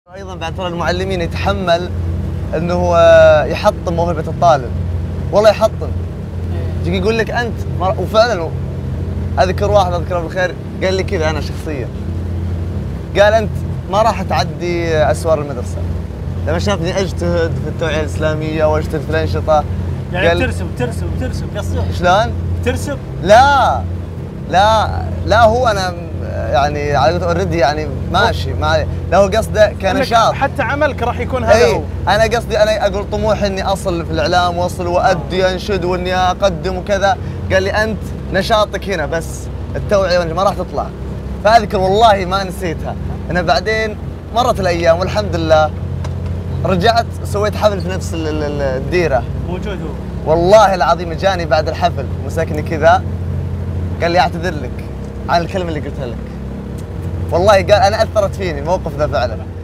ايضا بعد ترى المعلمين يتحمل انه هو يحطم موهبه الطالب، والله يحطم. يجي يقول لك انت وفعلا اذكر واحد اذكره بالخير قال لي كذا انا شخصيا، قال انت ما راح تعدي اسوار المدرسه. لما شافني اجتهد في التوعيه الاسلاميه واجتهد في الانشطه يعني قال ترسم قصدك؟ شلون؟ ترسم؟ لا هو انا يعني على اوريدي يعني ماشي ما عليه، لا هو قصده كنشاط حتى عملك راح يكون هذا هو. انا قصدي انا اقول طموحي اني اصل في الاعلام واصل وادي انشد واني اقدم وكذا، قال لي انت نشاطك هنا بس التوعيه ما راح تطلع. فاذكر والله ما نسيتها. انا بعدين مرت الايام والحمد لله رجعت سويت حفل في نفس الديره. موجود هو والله العظيم جاني بعد الحفل مسكني كذا قال لي اعتذر لك عن الكلمه اللي قلتها لك. والله قال انا اثرت فيني الموقف ذا فعلا.